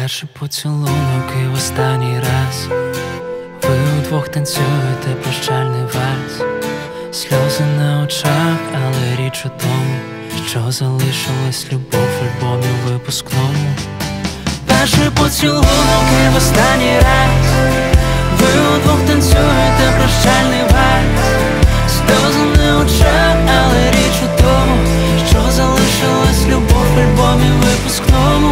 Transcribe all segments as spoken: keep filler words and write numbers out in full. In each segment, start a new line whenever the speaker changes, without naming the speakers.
Перший поцілунок і в останній раз. Ви удвох танцюєте прощальний вальс. Сльози на очах, але річ у тому, що залишилась любов в альбомі випускному. Перший поцілунок і в останній раз. Ви удвох танцюєте прощальний вальс. Сльози на очах, але річ у тому, що залишилась любов в альбомі випускному.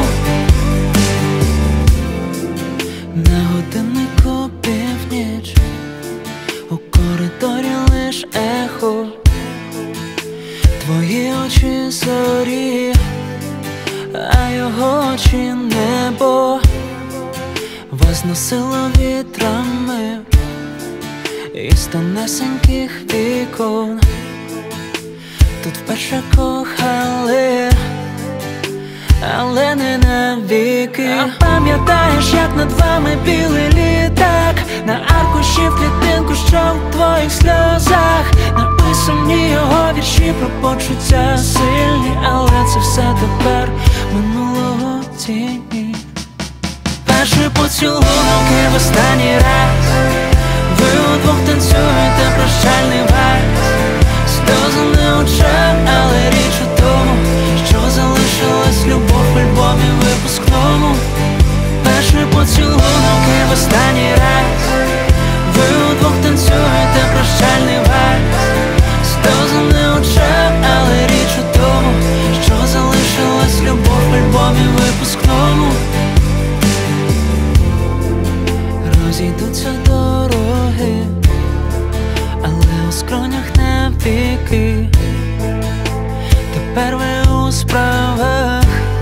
На годиннику північ, у коридорі лиш ехо. Твої очі зорі, а його очі небо. Вас носило вітрами із тонесеньких вікон. Тут вперше кохали, але не навіки. А пам'ятаєш, як над вами білий літак, на аркуші в клітинку, що в твоїх сльозах написані його вірші про почуття сильні, але це все тепер минулого тіні. Перший поцілунок і в останній раз. Ви удвох танцюєте прощальний вальс. Сльози на очах, але річ у тому, що залишилась любов в альбомі випускному. Перший поцілунок і в останній раз. Ви удвох танцюєте прощальний вальс. Сльози на очах, але річ у тому, що залишилась любов в альбомі випускному. Розійдуться дороги, але у скронях навіки. Тепер ви у справах,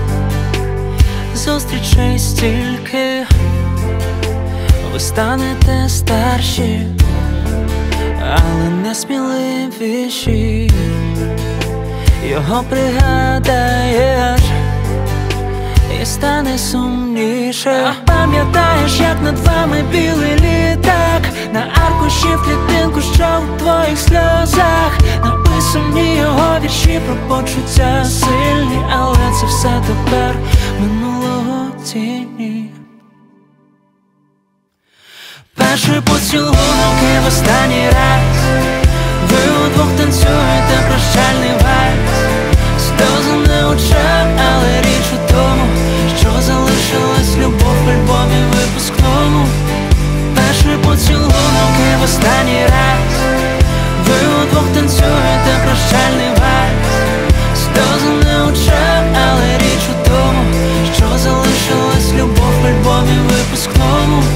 зустрічей стільки. Ви станете старші, але не сміливіші. Його пригадаєш і стане сумніше. А пам'ятаєш, як над вами білий літак, на аркуші в клітинку, що в твоїх сльозах написані його вірші про почуття сильні, але це все тепер минулого тіні. Перший поцілунок і в останній раз. Ви удвох танцюєте прощальний вальс. Сльози на очах, але річ у тому, що залишилась любов в альбомі випускному. Перший поцілунок і в останній раз. Ви удвох танцюєте прощальний вальс. Сльози на очах, але річ у тому, що залишилась любов в альбомі випускному.